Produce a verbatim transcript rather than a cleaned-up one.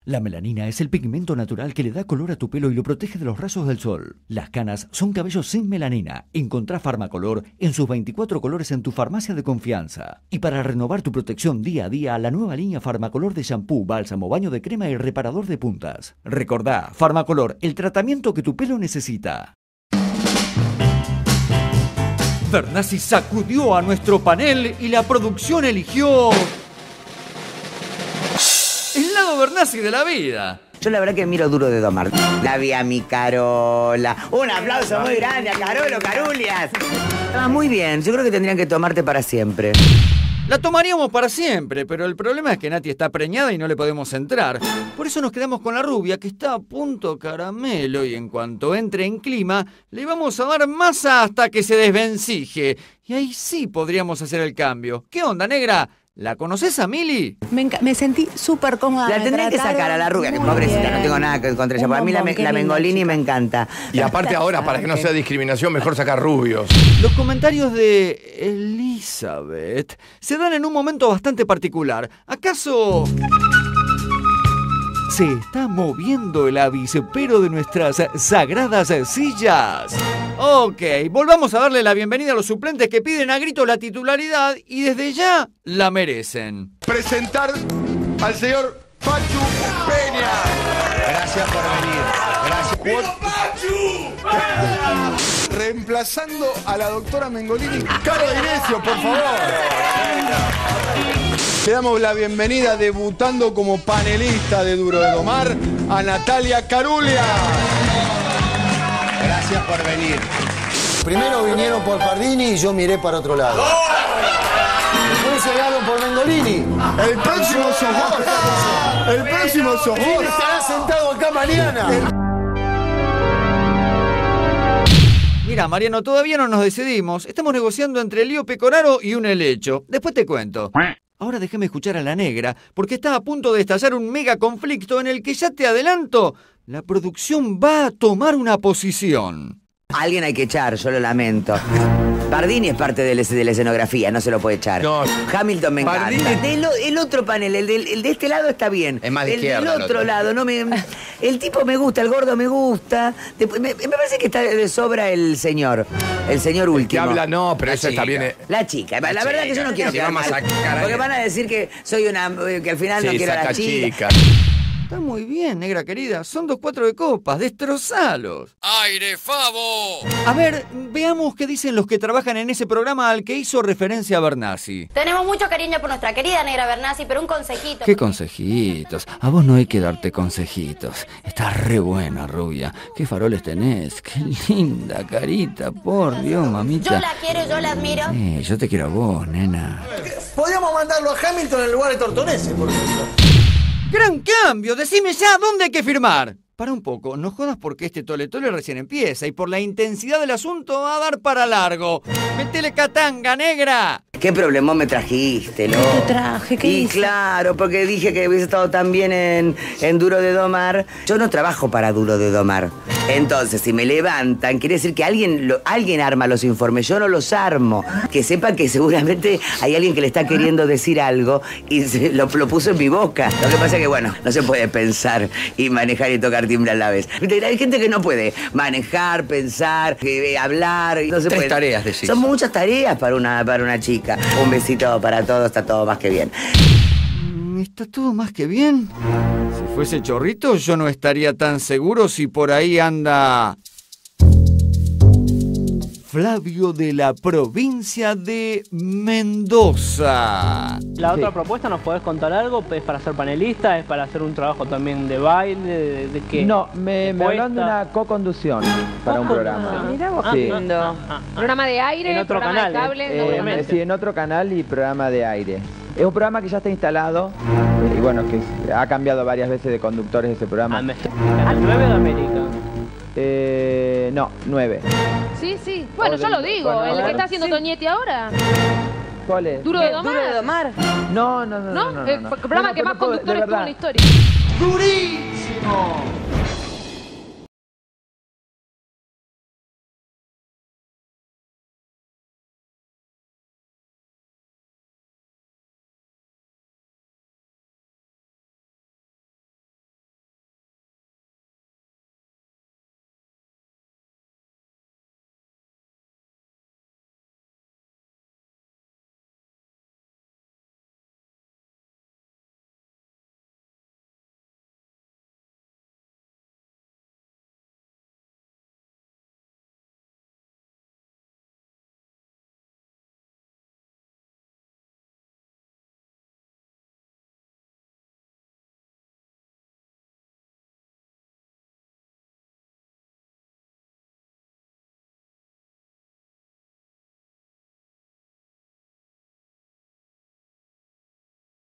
La melanina es el pigmento natural que le da color a tu pelo y lo protege de los rayos del sol. Las canas son cabellos sin melanina. Encontrá Farmacolor en sus veinticuatro colores en tu farmacia de confianza. Y para renovar tu protección día a día, la nueva línea Farmacolor de shampoo, bálsamo, baño de crema y reparador de puntas. Recordá, Farmacolor, el tratamiento que tu pelo necesita. Bernasi sacudió a nuestro panel y la producción eligió el lado Bernasi de la vida. Yo la verdad que miro Duro de Domar. La vi a mi Carola. Un aplauso muy grande a Carolo, Carulias. Ah, muy bien, yo creo que tendrían que tomarte para siempre. La tomaríamos para siempre, pero el problema es que Nati está preñada y no le podemos entrar. Por eso nos quedamos con la rubia, que está a punto caramelo, y en cuanto entre en clima, le vamos a dar masa hasta que se desvencije. Y ahí sí podríamos hacer el cambio. ¿Qué onda, negra? ¿La conoces a Mili? Me, me sentí súper cómoda. La tendré que sacar a la rubia, que pobrecita, bien. No tengo nada contra ella. Para mí la, la Mengolini me encanta. Y aparte ahora, para que no sea discriminación, mejor sacar rubios. Los comentarios de Elizabeth se dan en un momento bastante particular. ¿Acaso se está moviendo el avispero de nuestras sagradas sillas? Ok, volvamos a darle la bienvenida a los suplentes que piden a gritos la titularidad y desde ya la merecen. Presentar al señor Pachu Peña. Gracias por venir. Gracias. Pachu. Reemplazando a la doctora Mengolini. Caro Inesio, por favor. Le damos la bienvenida debutando como panelista de Duro de Domar a Natalia Carulia. Gracias por venir. Primero vinieron por Pardini y yo miré para otro lado. Después llegaron por Mengolini. El próximo sos vos. El próximo sos vos. ¿Quién estará sentado acá mañana? Mira, Mariano, todavía no nos decidimos. Estamos negociando entre Lío Pecoraro y un helecho. Después te cuento. Ahora déjame escuchar a la negra, porque está a punto de estallar un mega conflicto en el que, ya te adelanto, la producción va a tomar una posición. Alguien hay que echar, yo lo lamento. Pardini es parte de la, de la escenografía, no se lo puede echar. No. Hamilton me Pardini... encanta. El, el otro panel, el, del, el de este lado está bien. Es más de el izquierda. del otro, otro lado, no me. El tipo me gusta, el gordo me gusta. Después, me, me parece que está de sobra el señor. El señor último. El que habla, no, pero la eso chica. está bien. La chica. La, la verdad chica. que yo no quiero Si que vamos a sacar porque a... van a decir que soy una. que al final Sí, no quiero a la saca chica. chica. Está muy bien, negra querida. Son dos cuatro de copas. Destrozalos. ¡Aire, Favo! A ver, veamos qué dicen los que trabajan en ese programa al que hizo referencia Bernasi. Tenemos mucho cariño por nuestra querida negra Bernasi, pero un consejito. ¿Qué consejitos? A vos no hay que darte consejitos. Estás re buena, rubia. ¿Qué faroles tenés? Qué linda carita, por Dios, mamita. Yo la quiero, yo la admiro. Sí, yo te quiero a vos, nena. Podríamos mandarlo a Hamilton en lugar de Tortonese, por ejemplo. ¡Gran cambio! Decime ya dónde hay que firmar. Para un poco, no jodas porque este tole tole recién empieza y por la intensidad del asunto va a dar para largo. ¡Métele catanga, negra! ¿Qué problemón me trajiste, loco? ¿Qué te traje? ¿Qué Y hice? claro, porque dije que hubiese estado tan bien en, en Duro de Domar. Yo no trabajo para Duro de Domar. Entonces, si me levantan, quiere decir que alguien, lo, alguien arma los informes. Yo no los armo. Que sepan que seguramente hay alguien que le está queriendo decir algo y se, lo, lo puso en mi boca. Lo que pasa es que, bueno, no se puede pensar y manejar y tocar timbre a la vez. Hay gente que no puede manejar, pensar, que, hablar. No se Tres puede. tareas, decís. Son muchas tareas para una, para una chica. Un besito para todos, está todo más que bien. ¿Está todo más que bien? Si fuese Chorrito, yo no estaría tan seguro si por ahí anda Flavio de la provincia de Mendoza. La otra sí. propuesta, ¿nos podés contar algo? ¿Es para ser panelista? ¿Es para hacer un trabajo también de baile? ¿De, de qué? No, me, me hablan de una co-conducción para un programa. Mirá vos, sí. qué lindo. Ah, ah, ah. ¿Programa de aire? En otro ¿Programa canal, de cable? Eh, no, eh, sí, en otro canal y programa de aire. Es un programa que ya está instalado y bueno, que ha cambiado varias veces de conductores ese programa. Ah, ¿El nueve de América? Eh, no, nueve. Sí, sí. Bueno, yo lo digo. Bueno, ¿el que está haciendo sí. Toñetti ahora? ¿Cuál es? ¿Duro de Domar? ¿Duro de Domar? No, no, no. ¿No? no, no, no, El no. programa no, no, que más no, conductores tuvo en la historia. ¡Durísimo!